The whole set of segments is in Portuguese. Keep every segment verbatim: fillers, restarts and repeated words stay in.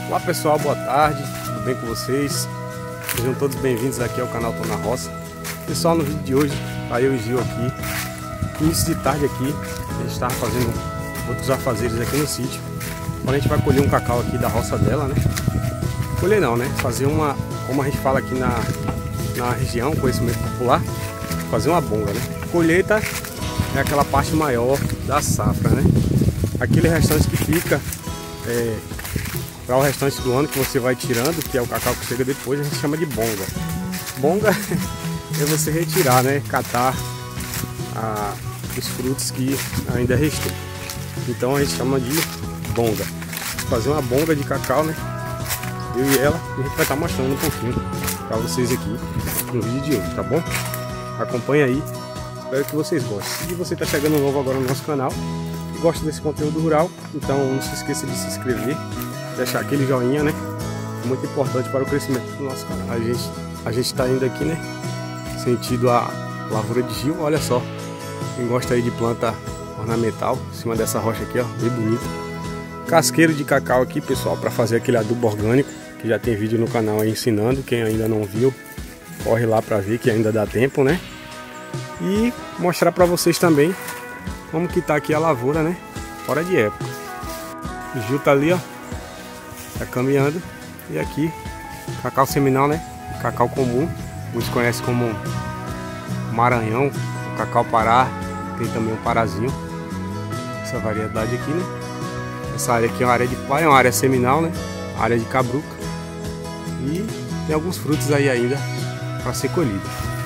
Olá pessoal, boa tarde, tudo bem com vocês? Sejam todos bem-vindos aqui ao canal Tô na Roça. Pessoal, no vídeo de hoje, tá eu e Gil aqui. Início de tarde aqui, a gente estava fazendo outros afazeres aqui no sítio. Agora a gente vai colher um cacau aqui da roça dela, né? Colher não, né? Fazer uma, como a gente fala aqui na, na região, conhecimento popular, fazer uma bonga, né? Colheita é aquela parte maior da safra, né? Aquele restante que fica é, para o restante do ano que você vai tirando, que é o cacau que chega depois, a gente chama de bonga. Bonga é você retirar, né? Catar a, os frutos que ainda restam. Então a gente chama de bonga. Fazer uma bonga de cacau, né? Eu e ela, e a gente vai estar mostrando um pouquinho para vocês aqui no vídeo de hoje, tá bom? Acompanha aí, espero que vocês gostem. Se você está chegando novo agora no nosso canal e gosta desse conteúdo rural, então não se esqueça de se inscrever, deixar aquele joinha, né? Muito importante para o crescimento do nosso canal. A gente a gente está indo aqui, né? Sentido a lavoura de Gil. Olha só, quem gosta aí de planta ornamental, em cima dessa rocha aqui, ó, bem bonita. Casqueiro de cacau aqui, pessoal, para fazer aquele adubo orgânico, que já tem vídeo no canal aí ensinando. Quem ainda não viu, corre lá para ver, que ainda dá tempo, né? E mostrar para vocês também como que tá aqui a lavoura, né? Fora de época. O Gil tá ali, ó, tá caminhando. E aqui, cacau seminal, né? Cacau comum, muitos conhecem como Maranhão, o cacau Pará, tem também o Parazinho. Essa variedade aqui, né? Essa área aqui é uma área de paia, é uma área seminal, né? Área de cabruca. E tem alguns frutos aí ainda para ser colhido.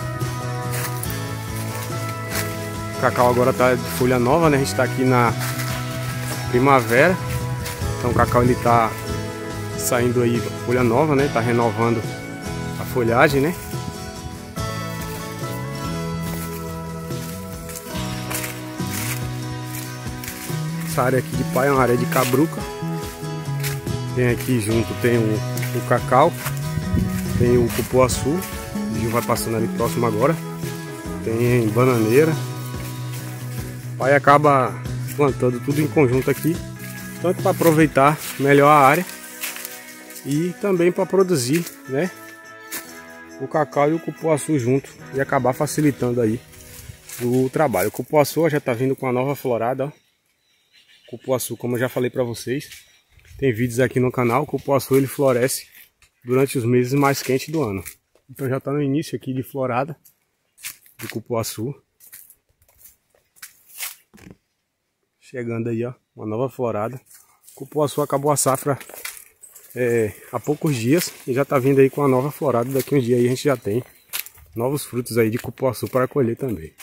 O cacau agora tá de folha nova, né? A gente tá aqui na primavera. Então o cacau ele tá saindo aí folha nova, né? Tá renovando a folhagem, né? Essa área aqui de paia é uma área de cabruca. Tem aqui junto, tem o, o cacau, tem o cupuaçu, o Gil vai passando ali próximo agora. Tem bananeira. O pai acaba plantando tudo em conjunto aqui, tanto para aproveitar melhor a área e também para produzir, né, o cacau e o cupuaçu junto e acabar facilitando aí o trabalho. O cupuaçu já está vindo com a nova florada, ó. Cupuaçu, como eu já falei para vocês, tem vídeos aqui no canal. O cupuaçu ele floresce durante os meses mais quentes do ano. Então já está no início aqui de florada de cupuaçu. Chegando aí, ó, uma nova florada. O cupuaçu acabou a safra é, há poucos dias e já está vindo aí com a nova florada. Daqui uns dias aí a gente já tem novos frutos aí de cupuaçu para colher também.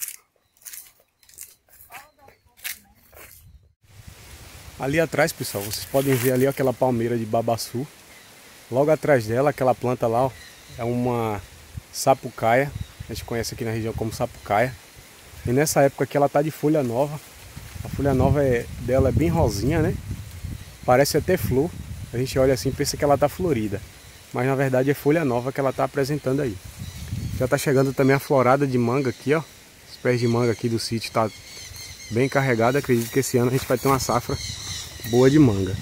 Ali atrás, pessoal, vocês podem ver ali ó, aquela palmeira de babaçu. Logo atrás dela, aquela planta lá, ó, é uma sapucaia. A gente conhece aqui na região como sapucaia. E nessa época aqui ela tá de folha nova. A folha nova é, dela é bem rosinha, né? Parece até flor. A gente olha assim e pensa que ela tá florida. Mas na verdade é folha nova que ela tá apresentando aí. Já tá chegando também a florada de manga aqui, ó. Os pés de manga aqui do sítio tá bem carregado. Acredito que esse ano a gente vai ter uma safra boa de manga.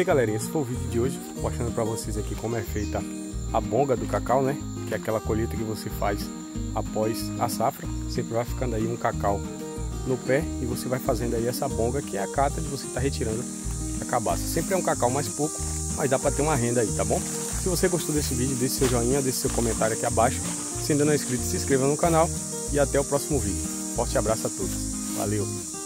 E galerinha, esse foi o vídeo de hoje, mostrando para vocês aqui como é feita a bonga do cacau, né? Que é aquela colheita que você faz após a safra. Sempre vai ficando aí um cacau no pé e você vai fazendo aí essa bonga, que é a cata de você estar tá retirando a cabaça. Sempre é um cacau mais pouco, mas dá para ter uma renda aí, tá bom? Se você gostou desse vídeo, deixe seu joinha, deixe seu comentário aqui abaixo. Se ainda não é inscrito, se inscreva no canal e até o próximo vídeo. Forte abraço a todos. Valeu!